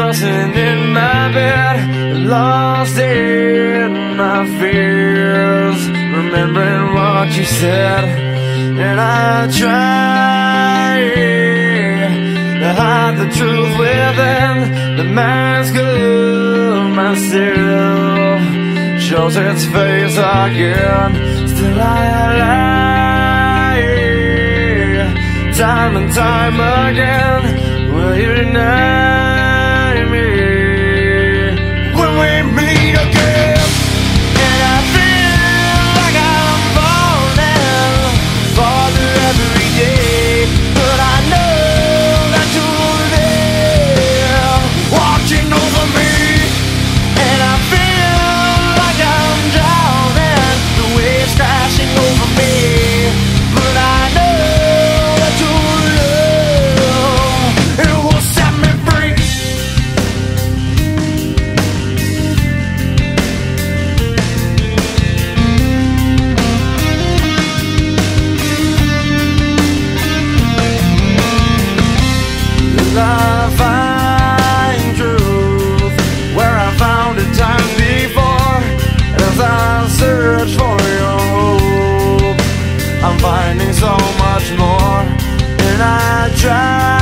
tossing in my bed, lost in my fears, remembering what you said. And I try to hide the truth within the mask of myself. Shows its face again, still I lie. Time and time again, will you deny me when we meet again? And I feel like I'm falling farther every day, but I know that you're there, watching over me. And I feel like I'm drowning, the waves crashing over me, but I know that your love, it will set me free. As I find truth where I found it time before, as I search for your hope, I'm finding so much more. And I try